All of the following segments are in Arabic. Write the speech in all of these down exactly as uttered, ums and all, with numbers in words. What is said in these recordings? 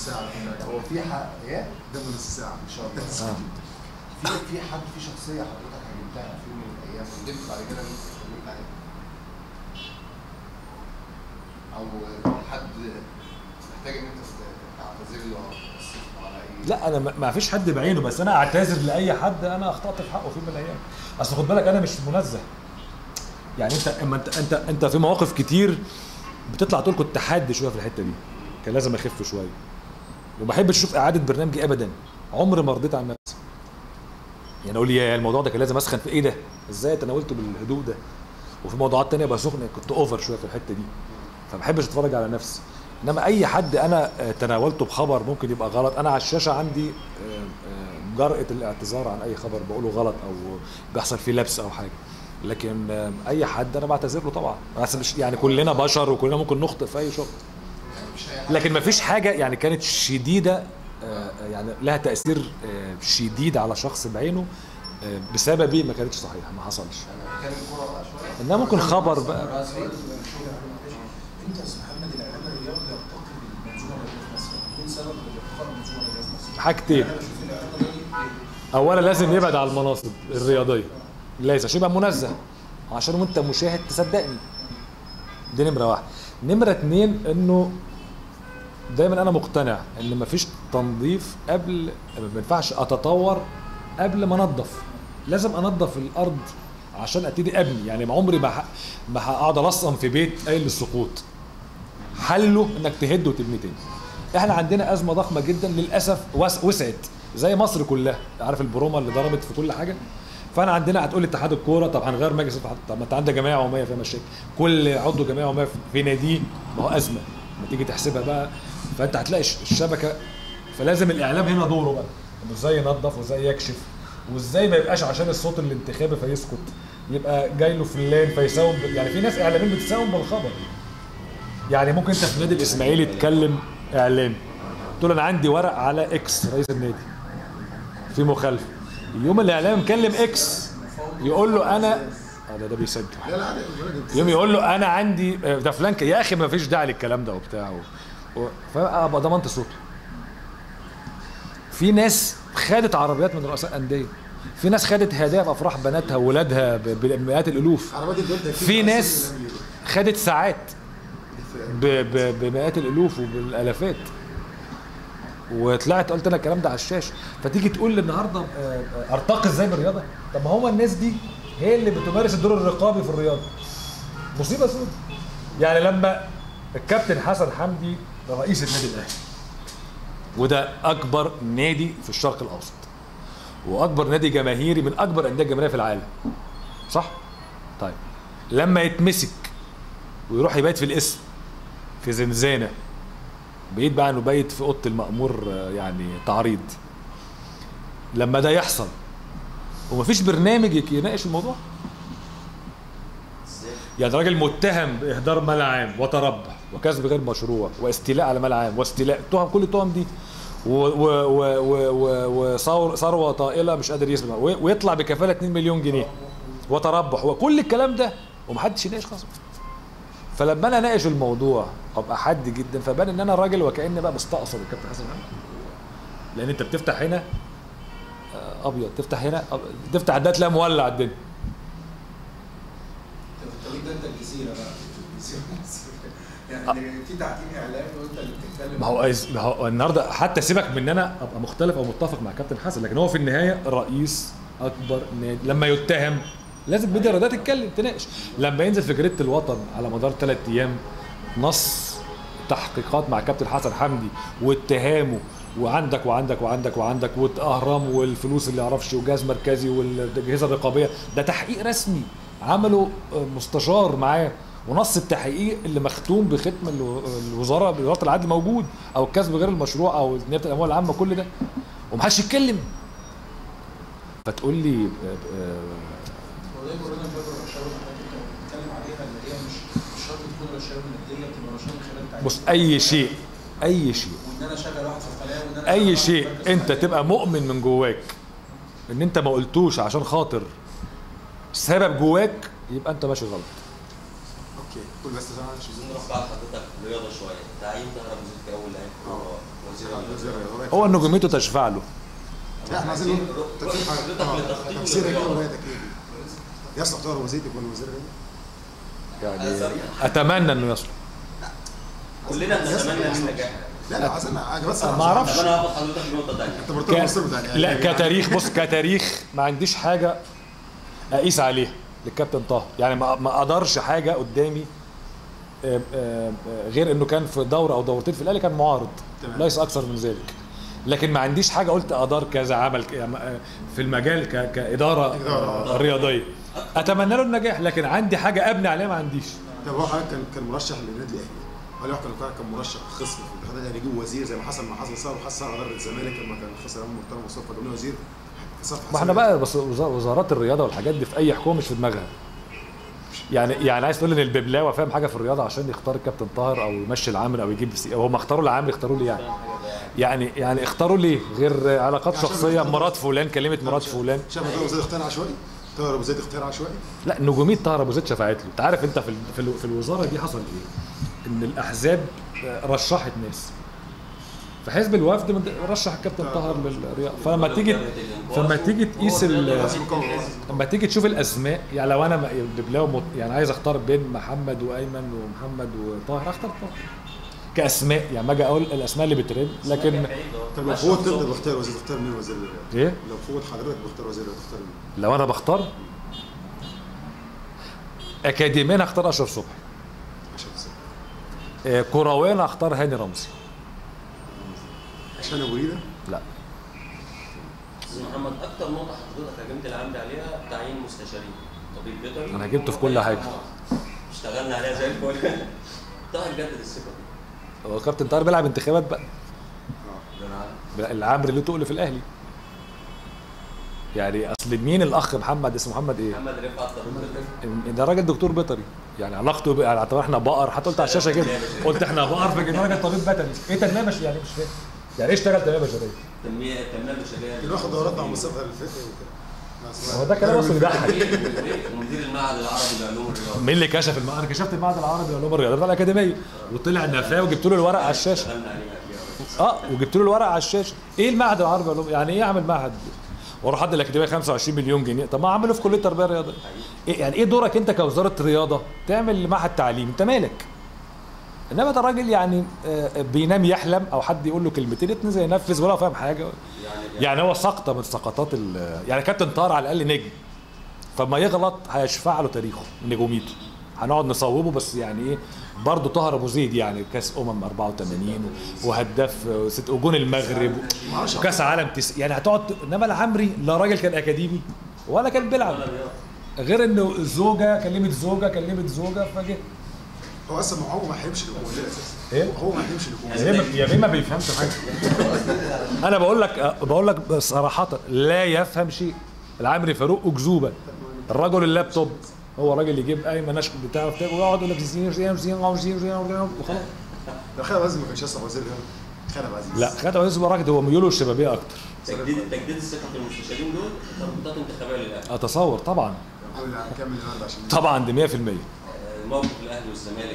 نص ساعه. هو في حق ايه؟ قبل نص ساعه ان شاء الله. آه. في في حد في شخصيه حضرتك عجبتها في يوم من الايام وندمت بعد كده انت اتكلمت عليها؟ او حد محتاج ان انت تعتذر له او تأسف على اي؟ لا انا ما فيش حد بعينه، بس انا اعتذر لاي حد انا اخطات في حقه في يوم من الايام. اصل خد بالك انا مش منزه. يعني انت اما انت انت انت في مواقف كتير بتطلع تقول كنت حاد شويه في الحته دي، كان لازم اخف شويه. وما بحبش اشوف اعاده برنامجي ابدا، عمري ما رضيت عن نفسي. يعني اقول يا الموضوع ده كان لازم اسخن في ايه ده؟ ازاي تناولته بالهدوء ده؟ وفي موضوعات تانية بقى سخنه كنت اوفر شويه في الحته دي. فما بحبش اتفرج على نفسي. انما اي حد انا تناولته بخبر ممكن يبقى غلط، انا على الشاشه عندي جرأة الاعتذار عن اي خبر بقوله غلط او بيحصل فيه لبس او حاجه. لكن اي حد انا بعتذر له طبعا، بس مش يعني كلنا بشر وكلنا ممكن نخطئ في اي شغل. لكن ما فيش حاجه يعني كانت شديده يعني لها تاثير شديد على شخص بعينه بسببي ما كانتش صحيحه، ما حصلش. كان الكوره بقى شويه انها ممكن خبر بقى. انت يا استاذ محمد الاعلام الرياضي يرتقي بالمنظومه الرياضيه في مصر، يكون سبب لارتقاء المنظومه الرياضيه في مصر. حاجتين. اولا لازم يبعد على المناصب الرياضيه، لازم عشان يبقى منزه، عشان وانت مشاهد تصدقني. دي نمره واحد. نمره اتنين انه دايما انا مقتنع ان مفيش تنظيف قبل، ما ينفعش اتطور قبل ما انظف. لازم انظف الارض عشان ابتدي ابني. يعني ما عمري ما ما هقعد الصم في بيت قايل للسقوط. حله انك تهد وتبني تاني. احنا عندنا ازمه ضخمه جدا للاسف وسعت زي مصر كلها، عارف البرومه اللي ضربت في كل حاجه. فانا عندنا هتقول اتحاد الكوره طب هنغير مجلس الاتحاد، طب ما انت عندك جمعيه عموميه فيها مشاكل، كل عضو جمعيه عموميه في ناديه ما هو ازمه، ما تيجي تحسبها بقى فانت هتلاقي الشبكه. فلازم الاعلام هنا دوره بقى انه ازاي ينظف وازاي يكشف وازاي ما يبقاش عشان الصوت الانتخابي فيسكت، يبقى جاي له فلان فيساوم. يعني في ناس اعلاميين بتساوم بالخبر. يعني ممكن انت في نادي الاسماعيلي تكلم اعلامي تقول انا عندي ورق على اكس رئيس النادي في مخالفه، يوم الاعلام مكلم اكس يقول له انا ده ده بيسجل، يوم يقول له انا عندي ده فلان يا اخي ما فيش داعي للكلام ده وبتاع و... فابقى ضمنت صوته. في ناس خدت عربيات من رؤساء انديه، في ناس خدت هدايا في افراح بناتها وولادها بمئات الالوف، في ناس خدت ساعات بمئات الالوف وبالالافات. وطلعت قلت انا الكلام ده على الشاشه. فتيجي تقول لي النهارده ارتقي ازاي بالرياضه؟ طب ما هو الناس دي هي اللي بتمارس الدور الرقابي في الرياضه. مصيبه سودة. يعني لما الكابتن حسن حمدي رئيس النادي الاهلي، وده اكبر نادي في الشرق الاوسط واكبر نادي جماهيري من اكبر الانديه الجماهيريه في العالم، صح؟ طيب لما يتمسك ويروح يبيت في الاسم في زنزانه، بعيد بقى انه بايت في اوضه المأمور يعني تعريض، لما ده يحصل ومفيش برنامج يناقش الموضوع؟ يعني راجل متهم باهدار مال عام وتربح وكسب غير مشروع واستيلاء على مال عام واستيلاء، تهم كل التهم دي وثروه طائله مش قادر يسمع، ويطلع بكفاله اتنين مليون جنيه وتربح وكل الكلام ده ومحدش يناقش خالص. فلما انا اناقش الموضوع ابقى حد جدا، فبان ان انا راجل وكاني بقى بستقصد الكابتن حسن حمدي. لان انت بتفتح هنا ابيض، تفتح هنا أبيض. تفتح ده تلاقي مولع الدنيا. التوقيت ده انت الجزيره بقى، الجزيره يعني في تعتيم اعلامي وانت اللي بتتكلم. ما هو ما هو النهارده حتى سيبك من ان انا ابقى مختلف او متفق مع كابتن حسن، لكن هو في النهايه رئيس اكبر نادي لما يتهم لازم ميديا الرياضيه تتكلم تناقش. لما ينزل في جريده الوطن على مدار ثلاث ايام نص تحقيقات مع كابتن حسن حمدي واتهامه وعندك وعندك وعندك وعندك واهرام والفلوس اللي يعرفش وجهاز مركزي والاجهزه الرقابيه، ده تحقيق رسمي عمله مستشار معاه، ونص التحقيق اللي مختوم بختم الوزاره وزاره العدل موجود، او الكسب غير المشروع او نيابه الاموال العامه، كل ده ومحدش يتكلم. فتقول لي والله مولانا البدر الرشاوي اللي انت بتتكلم عليها اللي هي مش مش شرط تكون رشاوي ماديه، بتبقى رشاوي خلال تعيين. بص اي شيء اي شيء وان انا شغال واحد في القناه وان انا اي شيء انت تبقى مؤمن من جواك ان انت ما قلتوش عشان خاطر سبب جواك، يبقى انت ماشي غلط. اوكي قول بس انا مش عايزين نروح بعد حضرتك رياضه شويه. تعيين طاهر ابو زيد كاول لاعب كوره هو نجوميته تشفع له. لا احنا عايزين نقول تفسير كده ورايتك ايه؟ يصلح طاهر ابو زيد يكون وزير الرياضه؟ يعني اتمنى انه يصلح. كلنا بنتمنى النجاح. لا لا عايزين انا بس ما اعرفش. انا هاخد حضرتك نقطه ثانيه. انت مرتبط مصر بتاع لا كتاريخ، بص كتاريخ ما عنديش حاجه اقيس عليها للكابتن طاهر، يعني ما ما اقدرش حاجه قدامي آه، آه، آه، غير انه كان في دوره او دورتين في الاهلي كان معارض، تمام. ليس اكثر من ذلك. لكن ما عنديش حاجه قلت ادار كذا عمل ك- يعني، آه، في المجال ك- كاداره آه، رياضيه اتمنى له النجاح، لكن عندي حاجه ابني عليها ما عنديش. طب هو حضرتك كان كان مرشح للنادي الاهلي، هل هو كان كان مرشح خصم في الاتحاد الاهلي يجيب وزير زي ما حصل مع حسن صالح وحسن صالح غير الزمالك لما كان خسر امام محترم مصطفى جميل وزير ما احنا بقى بس وزا- وزارات الرياضه والحاجات دي في اي حكومه مش في دماغها. يعني يعني عايز تقول ان الببلاوه فاهم حاجه في الرياضه عشان يختار الكابتن طاهر او يمشي العامر او يجيب سي او هم اختاروا العامر يختاروا ليه يعني؟ يعني يعني اختاروا ليه غير علاقات شخصيه مرات فلان كلمه مرات فلان. شايف طاهر ابو زيد اختيار عشوائي؟ طاهر ابو زيد اختيار عشوائي؟ لا نجوميه طاهر ابو زيد شفعت له. انت عارف انت في ال- في, ال- في الوزاره دي حصل ايه؟ ان الاحزاب رشحت ناس، فحزب الوفد من- رشح الكابتن طاهر للرياضه. فلما تيجي فلما تيجي تقيس ال- لما تيجي تشوف الاسماء، يعني لو انا م- ببلاو مت- يعني عايز اختار بين محمد وايمن ومحمد وطاهر اختار طاهر كاسماء، يعني ما اجي اقول الاسماء اللي بترن. لكن طب لو فوت تقدر تختار وزير تختار مين وزير الرياضه؟ ايه لو فوت حضرتك بختار وزير تختار مين؟ لو انا بختار اكاديميا هختار اشرف صبحي، عشان الزمالك. آه، كرويا هختار هاني رمزي. عشان ابو ريده؟ لا استاذ محمد، اكتر نقطه حضرتك هجمت العمد عليها تعيين مستشارين طبيب بيطري. أنا جبته في كل حاجة. اشتغلنا عليها زي الفل. طاهر جدد الثقه دي. هو كابتن طاهر بيلعب انتخابات بقى، ده انا عارف. العامر اللي تقل في الاهلي. يعني اصل مين الاخ محمد اسمه محمد ايه؟ محمد رفعت طبيب. ده راجل دكتور بيطري، يعني علاقته ب- يعني اعتبر احنا بقر، حتى قلت على الشاشه كده قلت احنا بقر فجبنا راجل طبيب بيطري. ايه تنميه بش يعني مش فاهم يعني ايه اشتغل تنميه بشريه؟ تنميه التنميه البشريه. اللي واخد دورات مع مصطفى الفقي وكده. هو ده كلام اصلا بيضحك. ومدير المعهد العربي لعلوم الرياضه. مين اللي كشف المعهد؟ انا كشفت المعهد العربي لعلوم الرياضه بتاع الاكاديميه وطلع نفاه وجبت له الورق على الشاشه. اشتغلنا عليها. اه وجبت له الورق على الشاشه. ايه المعهد العربي لعلوم؟ يعني ايه اعمل معهد واروح حد الاكاديميه خمسة وعشرين مليون جنيه؟ طب ما اعمله في كليه التربيه الرياضيه. إيه يعني ايه دورك انت كوزاره رياضه تعمل معهد تعليم؟ انت مالك؟ انما ده راجل يعني آه، بينام يحلم او حد يقول له كلمتين اتنين زي ينفذ ولا فاهم حاجه. يعني هو سقطه من سقطات ال- يعني كابتن طاهر على الاقل نجم، فما يغلط هيشفع له تاريخه نجوميته. هنقعد نصوبه بس يعني ايه برضه طاهر ابو زيد يعني كاس امم أربعة وثمانين وهداف ست وجون المغرب وكاس عالم تس... يعني هتقعد. انما العمري لا راجل كان اكاديمي ولا كان بيلعب، غير انه زوجه كلمت زوجه كلمت زوجه فجه. هو اصلا ما هو ما هيمشي للجمهوريه اساسا. ايه؟ هو ما هيمشي للجمهوريه. يا بيه ما بيفهمش حاجه. انا بقول لك بقول لك صراحه لا يفهم شيء. العمري فاروق اكذوبه، الرجل اللابتوب هو راجل يجيب ايمن اشكل بتاعه بتاعه ويقعد يقول لك زين زين زين زين زين وخلاص. لو خالد عزيز ما كانش يصلح وزير رياضه. خالد عزيز لا خالد عزيز راجل هو ميوله الشبابيه اكتر. تجديد تجديد الثقه في المستشارين دول تربطات انتخابيه للاهلي. اتصور طبعا كمل النهارده عشان طبعا دي مية في المية. موقف الاهلي والزمالك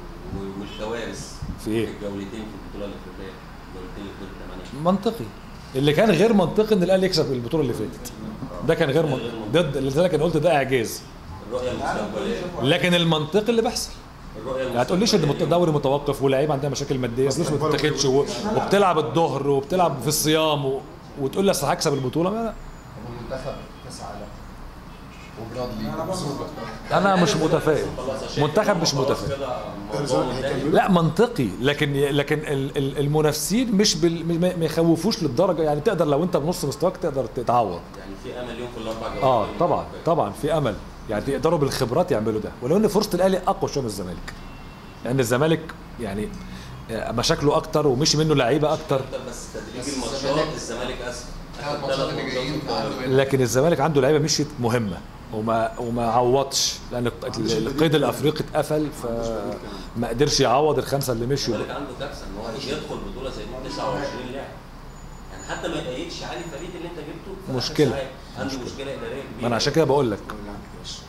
والكوارث في ايه؟ الجولتين في البطوله الافريقيه، الجولتين اللي في دور الثمانيه. منطقي. اللي كان غير منطقي ان الاهلي يكسب البطوله اللي فاتت. ده كان غير منطقي ضد، لذلك انا قلت ده اعجاز. الرؤيه المستقبليه. لكن المنطقي اللي بيحصل الرؤيه يعني هتقوليش ان الدوري متوقف ولاعيبه عندها مشاكل ماديه فلوس ما بتتاخدش و- وبتلعب الظهر وبتلعب في الصيام و... وتقول لي اصل هكسب البطوله. لا المنتخب كاس عالم وبلاد ليج وسوبر. انا مش متفائل. منتخب مش متفائل. لا منطقي، لكن لكن ال- ال- المنافسين مش بال... ما ما يخوفوش للدرجه. يعني تقدر لو انت بنص مستواك تقدر تتعوض. يعني في امل يوم في الاربع جولات. اه طبعا طبعا في امل، يعني يقدروا بالخبرات يعملوا ده. ولو ان فرصه الاهلي اقوى شويه من الزمالك، لان الزمالك يعني مشاكله اكتر ومشي منه لعيبه اكتر. بس تدريج الماتشات الزمالك اسهل. ثلاث ماتشات اللي جايين عنده لكن الزمالك عنده لعيبه مشيت مهمه وما وما عوضش لان القيد الافريقي اتقفل فما قدرش يعوض الخمسه اللي مشوا. الزمالك عنده كارثه ان هو يدخل بطوله زي دي تسعة وعشرين لاعب. يعني حتى ما يقيدش علي فريد اللي انت جبته. مشكلة. عنده مشكله اداريه كبيره. ما انا عشان كده بقول لك